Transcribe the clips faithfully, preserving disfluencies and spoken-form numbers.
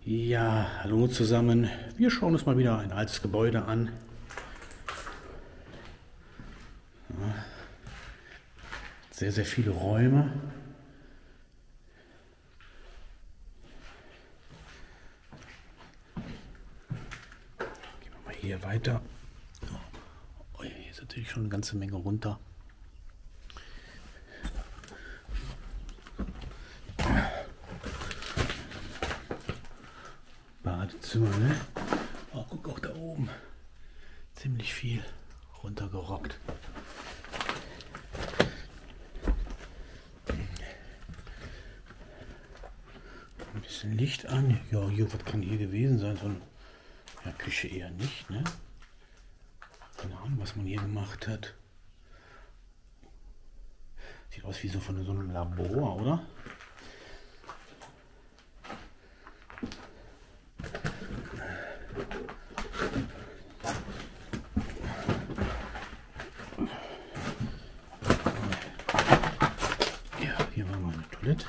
Ja, hallo zusammen. Wir schauen uns mal wieder ein altes Gebäude an. Ja, sehr, sehr viele Räume. Gehen wir mal hier weiter. Oh, hier ist natürlich schon eine ganze Menge runter. Badezimmer, ne? Oh, guck auch da oben. Ziemlich viel runtergerockt. Ein bisschen Licht an. Ja, hier, was kann hier gewesen sein? So eine ja, Küche eher nicht, ne? Keine Ahnung, was man hier gemacht hat. Sieht aus wie so von so einem Labor, oder? Ja, hier war mal eine Toilette.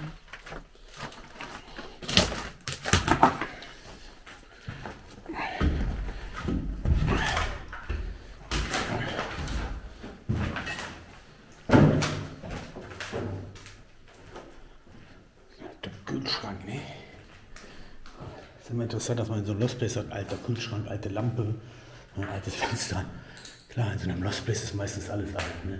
Der Kühlschrank, ne? Ist immer interessant, dass man in so einem Lost Place hat, alter Kühlschrank, alte Lampe, ein altes Fenster. Klar, in so einem Lost Place ist meistens alles alt, ne?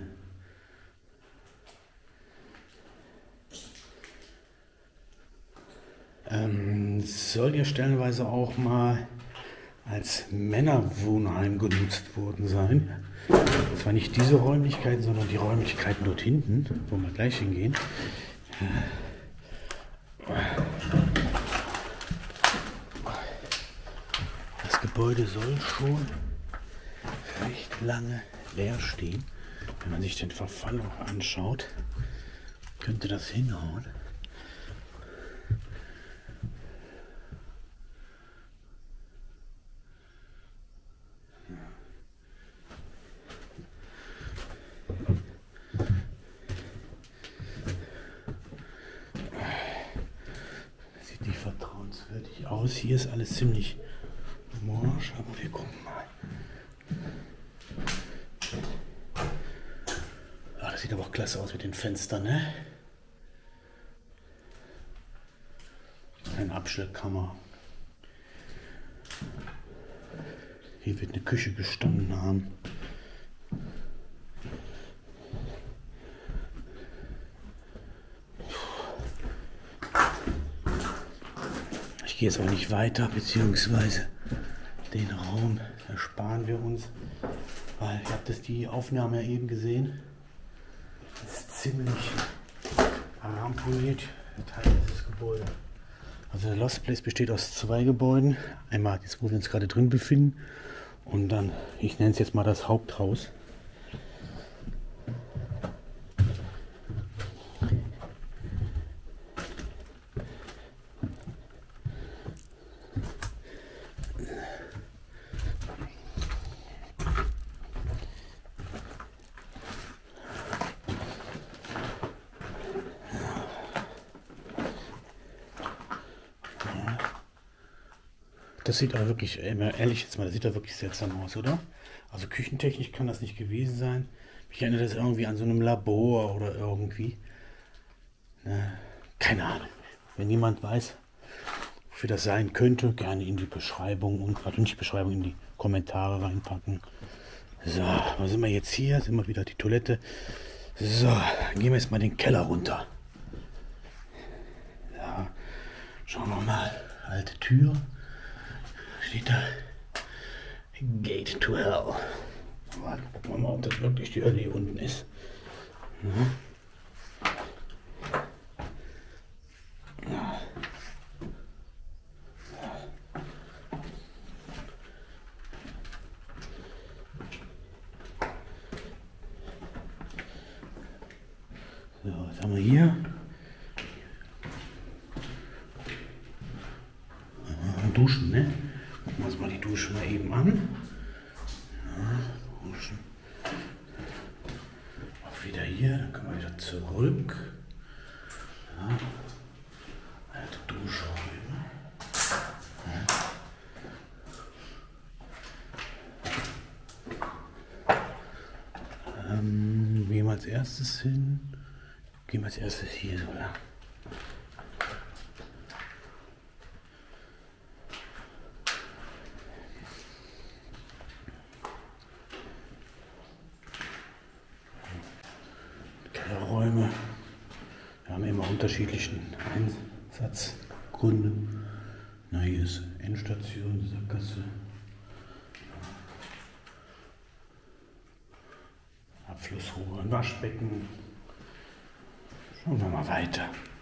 Ähm, soll ja stellenweise auch mal als Männerwohnheim genutzt worden sein. Zwar nicht diese Räumlichkeiten, sondern die Räumlichkeiten dort hinten, wo wir gleich hingehen. Das Gebäude soll schon recht lange leer stehen. Wenn man sich den Verfall auch anschaut, könnte das hinhauen. Sieht nicht vertrauenswürdig aus. Hier ist alles ziemlich morsch, aber wir gucken mal. Ah, das sieht aber auch klasse aus mit den Fenstern, ne? Eine Abstellkammer. Hier wird eine Küche gestanden haben. Ich gehe jetzt auch nicht weiter, beziehungsweise den Raum ersparen wir uns, weil ihr habt das die Aufnahme ja eben gesehen. Das ist ziemlich rampoliert, der Teil dieses Gebäude. Also der Lost Place besteht aus zwei Gebäuden. Einmal das, wo wir uns gerade drin befinden, und dann, ich nenne es jetzt mal das Haupthaus. Das sieht aber wirklich, ehrlich jetzt mal, das sieht da wirklich seltsam aus, oder? Also küchentechnisch kann das nicht gewesen sein. Mich erinnert das irgendwie an so einem Labor oder irgendwie. Keine Ahnung. Wenn jemand weiß, wofür das sein könnte, gerne in die Beschreibung und also nicht Beschreibung, in die Kommentare reinpacken. So, wo sind wir jetzt hier? Sind wir wieder die Toilette. So, dann gehen wir jetzt mal den Keller runter. Ja, schauen wir mal. Alte Tür. Steht da Gate to Hell. Aber gucken wir mal, ob das wirklich die Hölle hier unten ist. Ja. Ja. So, was haben wir hier? Duschen, ne? Gucken wir uns mal die Dusche mal eben an. Ja, Duschen. Auch wieder hier, dann können wir wieder zurück. Ja. Alte Duschräume. erstes hin? Gehen wir als erstes hier so lang. Kellerräume. Wir haben immer unterschiedlichen Einsatzgründe. Na, hier ist Endstation, Sackgasse. Abflussrohre, ein Waschbecken. Schauen wir mal weiter.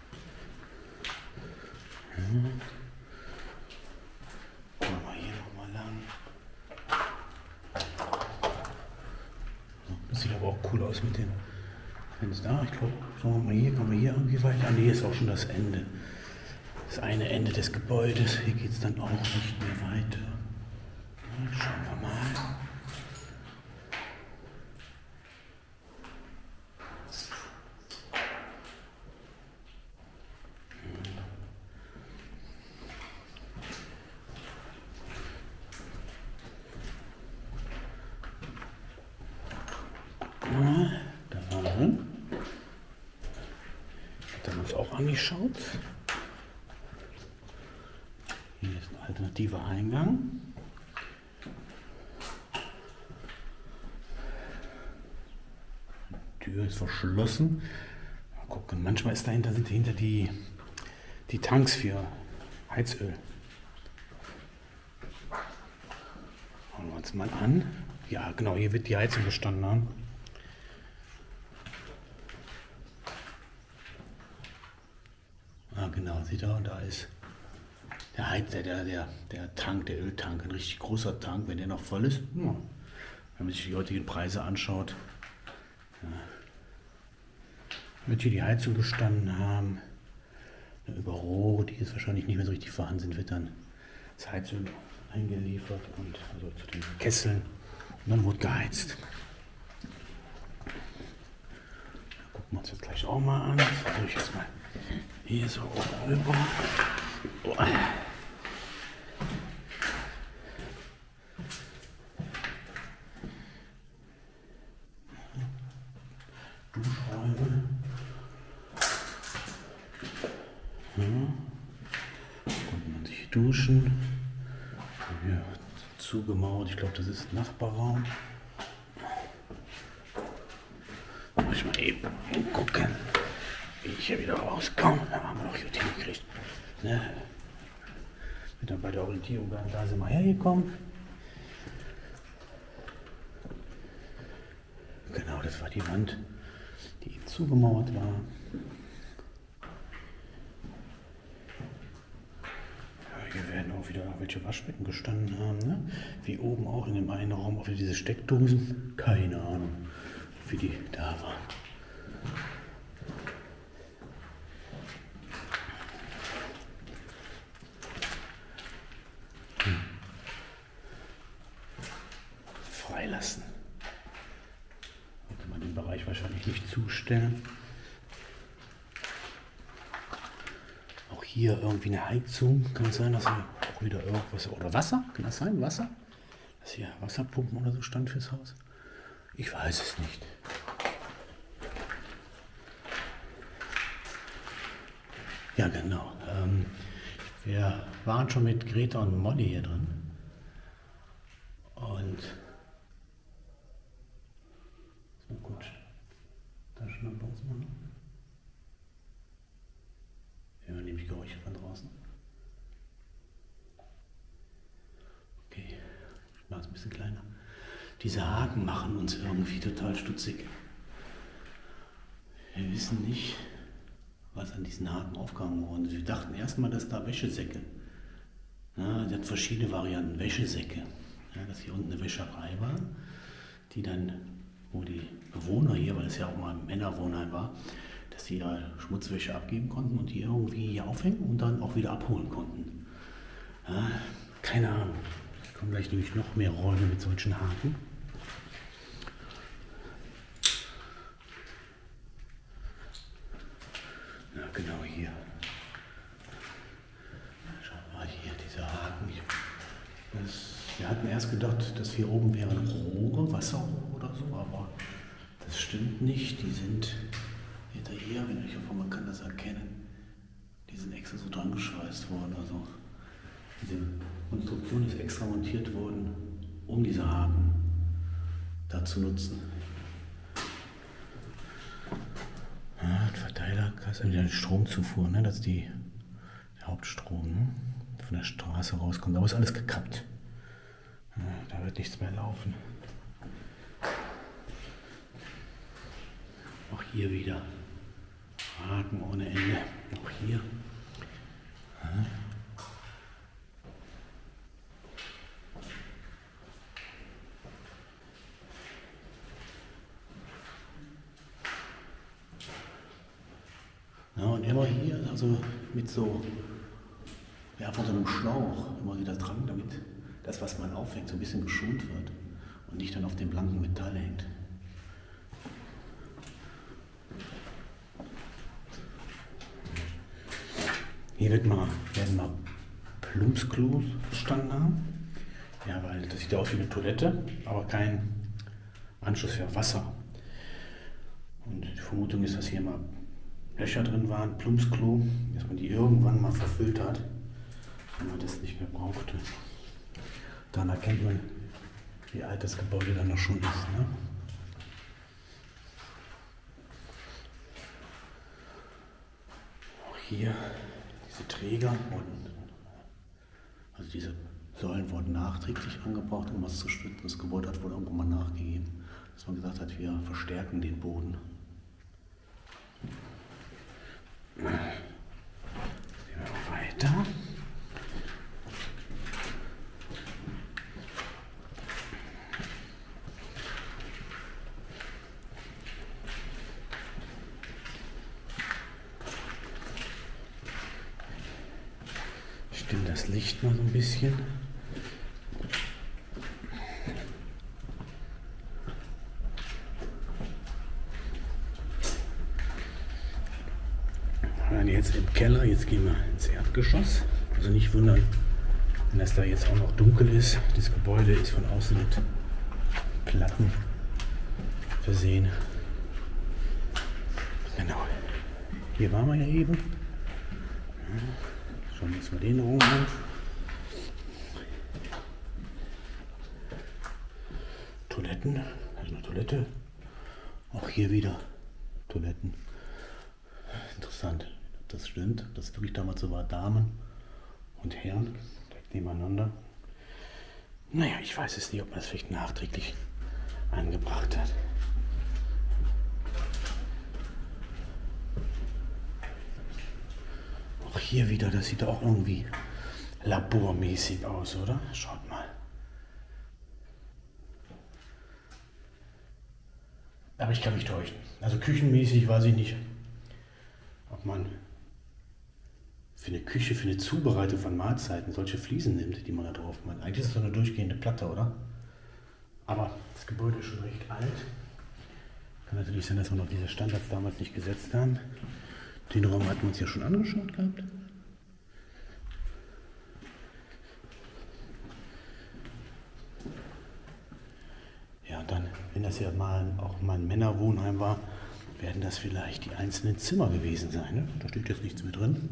Ja. Gehen wir hier nochmal lang. Das sieht aber auch cool aus mit den Fenstern. Ich glaube, schauen wir mal hier, kommen wir hier irgendwie weiter. Nee, hier ist auch schon das Ende. Das eine Ende des Gebäudes. Hier geht es dann auch nicht mehr weiter. Ja, schauen wir mal. Da waren wir drin. Das haben wir uns auch angeschaut. Hier ist ein alternativer Eingang. Die Tür ist verschlossen. Mal gucken, manchmal ist dahinter, sind dahinter die, die Tanks für Heizöl. Schauen wir uns mal an. Ja, genau, hier wird die Heizung gestanden haben. Ah, genau, seht ihr, da ist der Heizer, der, der, der Tank, der Öltank, ein richtig großer Tank, wenn der noch voll ist. Ja, wenn man sich die heutigen Preise anschaut, ja, wird hier die Heizung gestanden haben. Über Rohre, die jetzt wahrscheinlich nicht mehr so richtig vorhanden sind, wird dann das Heizöl eingeliefert und also zu den Kesseln und dann wird geheizt. Gucken wir uns das gleich auch mal an. Also ich jetzt mal hier so rüber. Oh. Duschräume. Ja. Konnte man sich duschen. Hier zugemauert. Ich glaube, das ist ein Nachbarraum. Muss ich mal eben gucken, wie ich hier wieder rauskomme. Da haben wir doch gut hingekriegt. Ne? Mit dann bei der Orientierung, da sind wir hergekommen. Genau, das war die Wand, die zugemauert war. Ja, hier werden auch wieder welche Waschbecken gestanden haben. Ne? Wie oben auch in dem einen Raum auch wieder diese Steckdosen. Keine Ahnung, wie die da waren. Freilassen. Da kann man den Bereich wahrscheinlich nicht zustellen. Auch hier irgendwie eine Heizung. Kann es sein, dass hier auch wieder irgendwas. Oder Wasser? Kann das sein? Wasser? Dass hier Wasserpumpen oder so stand fürs Haus? Ich weiß es nicht. Ja, genau. Ähm, wir waren schon mit Greta und Molly hier drin. Und so gut, Taschenlampe ausmachen. Wir hören nämlich Geräusche von draußen. Okay, ich mache es ein bisschen kleiner. Diese Haken machen uns irgendwie total stutzig. Wir wissen nicht, was an diesen Haken aufgehangen worden ist. Wir dachten erstmal, dass da Wäschesäcke. Ja, der hat verschiedene Varianten Wäschesäcke. Ja, dass hier unten eine Wäscherei war, die dann, wo die Bewohner hier, weil es ja auch mal ein Männerwohnheim war, dass die ihre Schmutzwäsche abgeben konnten und die irgendwie hier aufhängen und dann auch wieder abholen konnten. Ja, keine Ahnung. Es kommen gleich nämlich noch mehr Räume mit solchen Haken. Ja, genau hier. Schau mal hier, diese Haken. Das, wir hatten erst gedacht, dass hier oben wären Rohre, Wasserrohre oder so, aber Das stimmt nicht, die sind hinter hier, wenn ich hoffe, man kann das erkennen, die sind extra so dran geschweißt worden. Also diese Konstruktion ist extra montiert worden, um diese Haken da zu nutzen. Ja, Verteiler, das ist die Stromzufuhr, ne? Das ist die, der Hauptstrom, ne? Von der Straße rauskommt. Aber ist alles gekappt. Ja, da wird nichts mehr laufen. Auch hier wieder Haken ohne Ende. Auch hier. Ja. Ja, und immer hier, also mit so, ja, von so einem Schlauch immer wieder dran, damit das, was man aufhängt, so ein bisschen geschont wird und nicht dann auf dem blanken Metall hängt. Hier wird mal, werden mal Plumpsklos gestanden haben. Ja, weil das sieht ja aus wie eine Toilette, aber kein Anschluss für Wasser. Und die Vermutung ist, dass hier mal Löcher drin waren, Plumpsklo, dass man die irgendwann mal verfüllt hat, wenn man das nicht mehr brauchte. Dann erkennt man, wie alt das Gebäude dann noch schon ist. Ne? Auch hier diese Träger wurden, also diese Säulen wurden nachträglich angebracht, um was zu stützen. Das Gebäude hat wohl irgendwann mal nachgegeben, dass man gesagt hat, wir verstärken den Boden. Gehen wir noch weiter. Ich stimme das Licht mal so ein bisschen. Jetzt im Keller, jetzt gehen wir ins Erdgeschoss. Also nicht wundern, wenn das da jetzt auch noch dunkel ist. Das Gebäude ist von außen mit Platten versehen. Genau. Hier waren wir ja eben. Schauen wir uns mal den Raum an. Toiletten, also eine Toilette. Auch hier wieder Toiletten. Interessant. Das stimmt, das wirklich damals so war, Damen und Herren direkt nebeneinander. Naja, ich weiß es nicht, ob man das vielleicht nachträglich angebracht hat. Auch hier wieder, das sieht auch irgendwie labormäßig aus, oder? Schaut mal. Aber ich kann mich täuschen. Also küchenmäßig weiß ich nicht, ob man für eine Küche, für eine Zubereitung von Mahlzeiten solche Fliesen nimmt, die man da drauf macht. Eigentlich ist es so eine durchgehende Platte, oder? Aber das Gebäude ist schon recht alt. Kann natürlich sein, dass wir noch diese Standards damals nicht gesetzt haben. Den Raum hatten wir uns ja schon angeschaut gehabt. Ja, und dann, wenn das ja mal auch mal ein Männerwohnheim war, werden das vielleicht die einzelnen Zimmer gewesen sein. Ne? Da steht jetzt nichts mehr drin.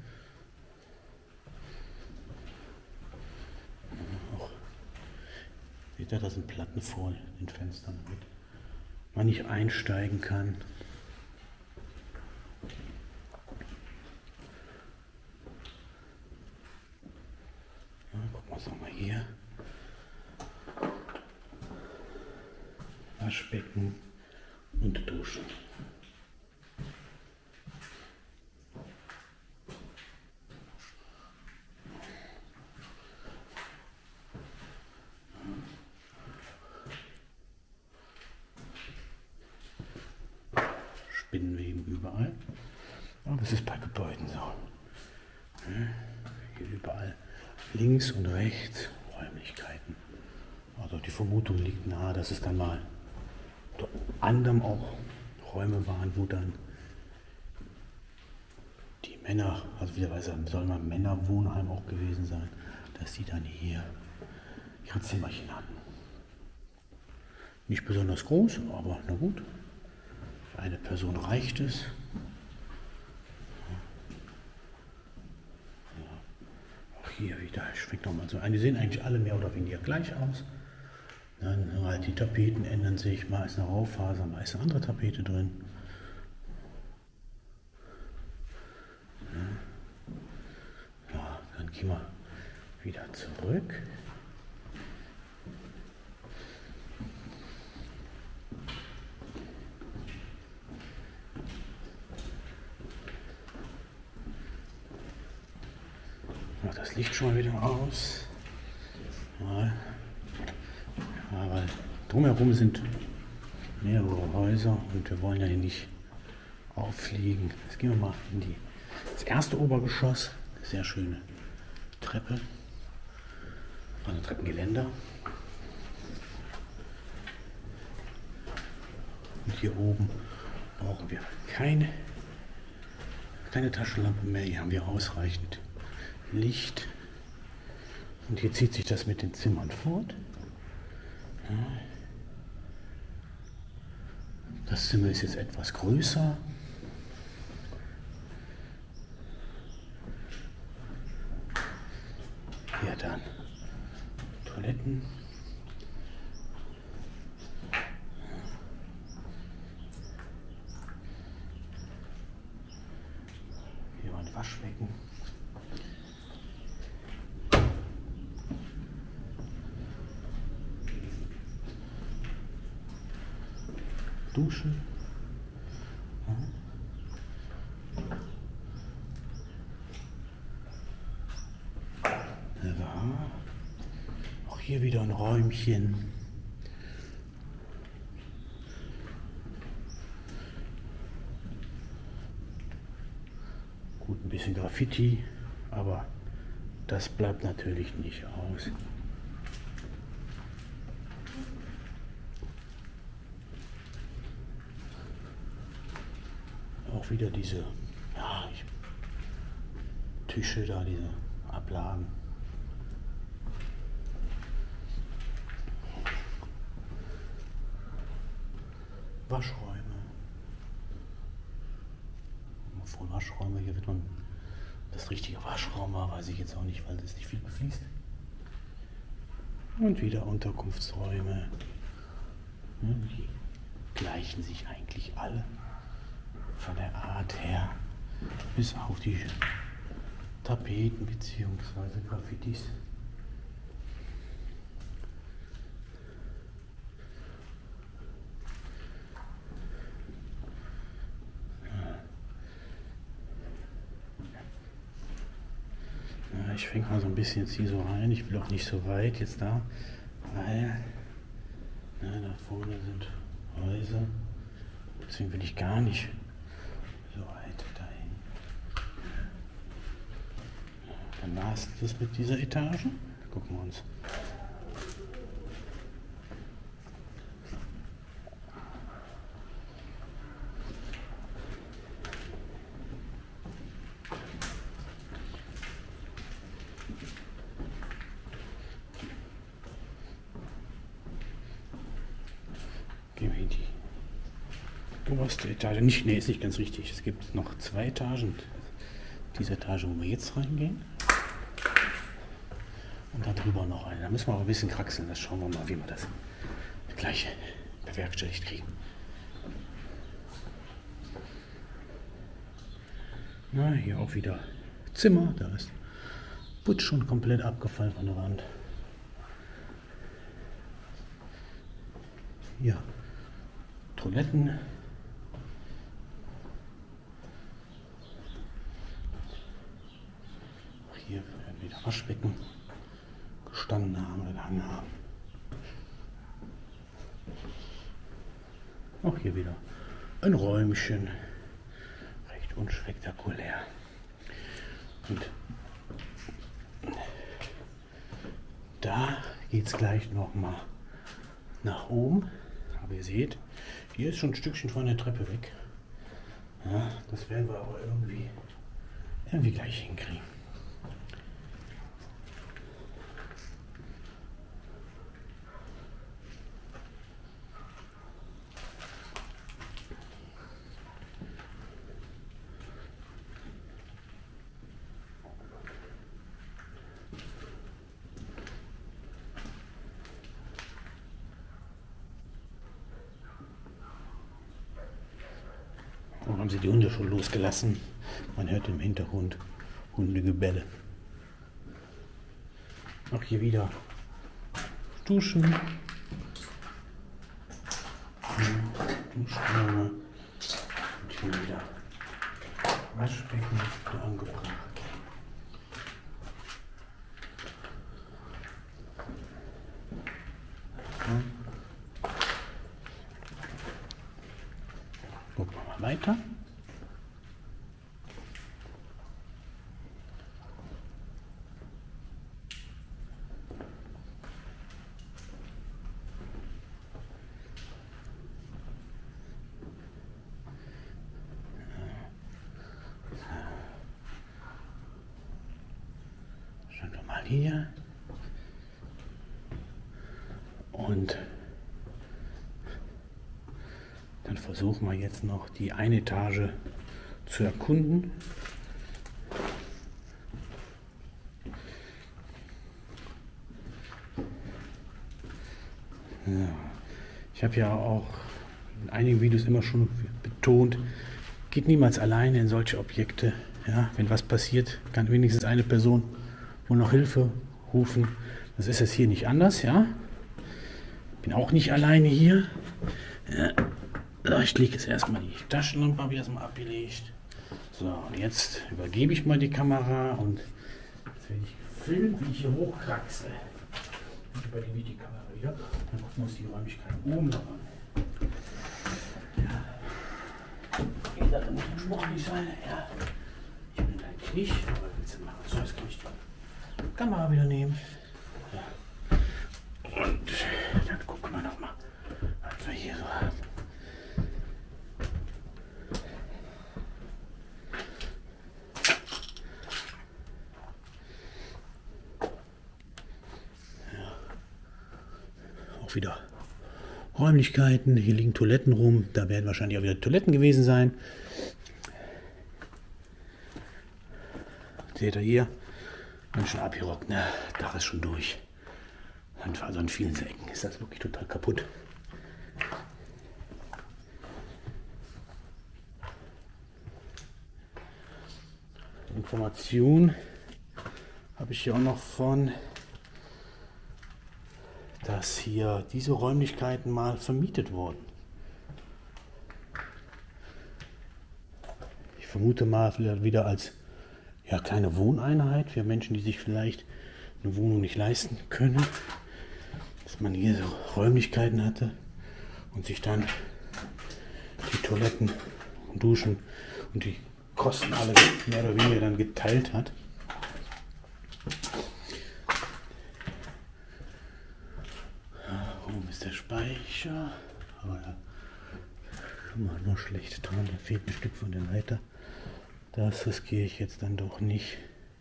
Auch, seht ihr, da sind Platten vor den Fenstern, damit man nicht einsteigen kann. Ja, gucken wir uns nochmal hier. Waschbecken und Duschen. Spinnenweben überall. Aber das ist bei Gebäuden so. Hier überall links und rechts Räumlichkeiten. Also die Vermutung liegt nahe, dass es dann mal unter anderem auch Räume waren, wo dann die Männer, also wieder soll mal Männerwohnheim auch gewesen sein, dass die dann hier ihre Zimmerchen hatten. Nicht besonders groß, aber na gut. Für eine Person reicht es. Ja. Auch hier wieder, ich schwenke nochmal so ein. Die sehen eigentlich alle mehr oder weniger gleich aus. Dann halt die Tapeten ändern sich, mal ist eine Raufaser, mal ist eine andere Tapete drin. Ja, dann gehen wir wieder zurück. Mach das Licht schon mal wieder aus. Ja. Aber drumherum sind mehrere Häuser und wir wollen ja hier nicht auffliegen. Jetzt gehen wir mal in die, das erste Obergeschoss. Sehr schöne Treppe. Also Treppengeländer. Und hier oben brauchen wir keine, keine Taschenlampe mehr. Hier haben wir ausreichend Licht. Und hier zieht sich das mit den Zimmern fort. Das Zimmer ist jetzt etwas größer. Hier dann Toiletten. Hier war ein Waschbecken. Duschen. Ja. Auch hier wieder ein Räumchen. Gut, ein bisschen Graffiti, aber das bleibt natürlich nicht aus. Auch wieder diese ja, ich, Tische da, diese Ablagen. Waschräume. Von Waschräume, hier wird man das richtige Waschraum war, weiß ich jetzt auch nicht, weil das nicht viel befließt. Und wieder Unterkunftsräume. Die gleichen sich eigentlich alle. Von der Art her, bis auf die Tapeten bzw. Graffitis. Ja, ich fänge mal so ein bisschen jetzt hier so rein. Ich will auch nicht so weit jetzt da, weil ja, da vorne sind Häuser. Deswegen will ich gar nicht so weit dahin. Dann war es das mit dieser Etage. Gucken wir uns. Gehen wir in die oberste Etage. Nicht, nee, ist nicht ganz richtig. Es gibt noch zwei Etagen. Diese Etage, wo wir jetzt reingehen. Und da drüber noch eine. Da müssen wir aber ein bisschen kraxeln. Das schauen wir mal, wie wir das gleich bewerkstelligt kriegen. Na, hier auch wieder Zimmer. Da ist Putz schon komplett abgefallen von der Wand. Hier Toiletten. Hier werden wieder Waschbecken gestanden haben oder gehangen haben. Auch hier wieder ein Räumchen. Recht unspektakulär. Und da geht es gleich noch mal nach oben. Aber ihr seht, hier ist schon ein Stückchen von der Treppe weg. Ja, das werden wir aber irgendwie, irgendwie gleich hinkriegen. haben sie die Hunde schon losgelassen. Man hört im Hintergrund Hundegebelle. Auch hier wieder Duschen. Duschkörbe. Und hier wieder Waschbecken angebracht. Gucken wir mal weiter. Schauen wir mal hier. Und dann versuchen wir jetzt noch die eine Etage zu erkunden. Ja. Ich habe ja auch in einigen Videos immer schon betont, geht niemals alleine in solche Objekte. Ja, wenn was passiert, kann wenigstens eine Person wohl noch Hilfe rufen. Das ist jetzt hier nicht anders, ja. Bin auch nicht alleine hier. Ja. So, ich lege jetzt erstmal die Taschenlampe, habe ich erstmal abgelegt. So, und jetzt übergebe ich mal die Kamera und jetzt werde ich filmen, wie ich hier hochkraxle. Ich übergebe die Kamera wieder. Dann gucken wir uns die Räumlichkeiten oben noch an. Ja. Wie gesagt, da muss ein Spruch nicht sein. Ja. Ich bin eigentlich nicht, aber willst du machen? So, jetzt kann ich die Kamera wieder nehmen. Ja. Und dann gucken wir noch mal, was wir hier so haben. Wieder Räumlichkeiten, hier liegen Toiletten rum, da werden wahrscheinlich auch wieder Toiletten gewesen sein. Seht ihr hier, ganz schön abgerockt, ne? Dach ist schon durch. Also an vielen Ecken ist das wirklich total kaputt. Information habe ich hier auch noch von, dass hier diese Räumlichkeiten mal vermietet wurden. Ich vermute mal wieder als ja, kleine Wohneinheit für Menschen, die sich vielleicht eine Wohnung nicht leisten können, dass man hier so Räumlichkeiten hatte und sich dann die Toiletten und Duschen und die Kosten alle mehr oder weniger dann geteilt hat. Oben ist der Speicher, aber da kann man noch schlecht dran, da fehlt ein Stück von der Leiter. Das riskiere ich jetzt dann doch nicht.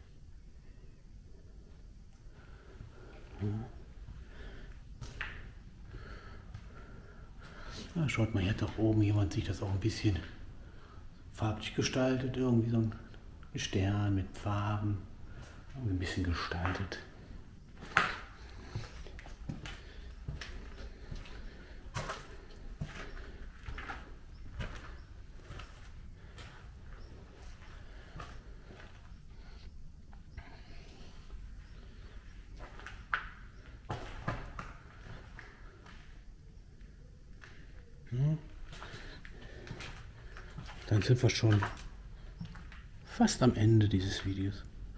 Ja, schaut mal, hier hat doch oben jemand sich das auch ein bisschen farblich gestaltet, irgendwie so ein Stern mit Farben, irgendwie ein bisschen gestaltet. Dann sind wir schon fast am Ende dieses Videos.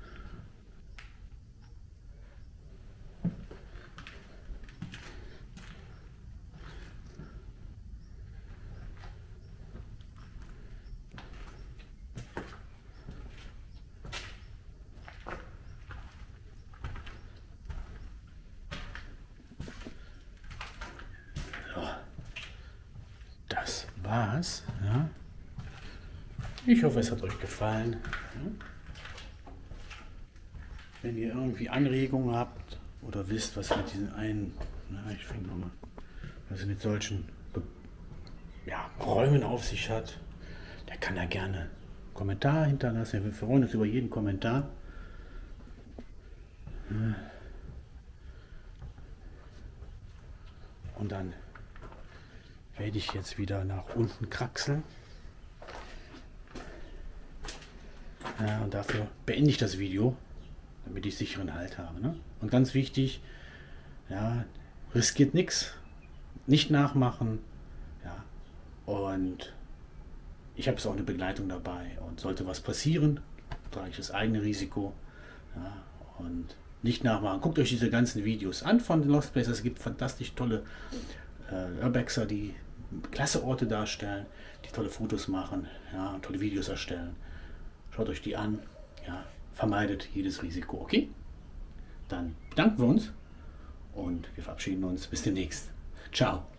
So, das war's. Ja. Ich hoffe, es hat euch gefallen. Wenn ihr irgendwie Anregungen habt oder wisst, was mit diesen einen, na, ich fange nochmal, was mit solchen ja, Räumen auf sich hat, der kann da gerne einen Kommentar hinterlassen. Wir freuen uns über jeden Kommentar. Und dann werde ich jetzt wieder nach unten kraxeln. Ja, und dafür beende ich das Video, damit ich sicheren Halt habe. Ne? Und ganz wichtig, ja, riskiert nichts, nicht nachmachen. Ja, und ich habe jetzt auch eine Begleitung dabei. Und sollte was passieren, trage ich das eigene Risiko. Ja, und nicht nachmachen. Guckt euch diese ganzen Videos an von den Lost Places. Es gibt fantastisch tolle äh, Urbexer, die klasse Orte darstellen, die tolle Fotos machen, ja, tolle Videos erstellen. Schaut euch die an, ja, vermeidet jedes Risiko, okay? Dann bedanken wir uns und wir verabschieden uns. Bis demnächst. Ciao.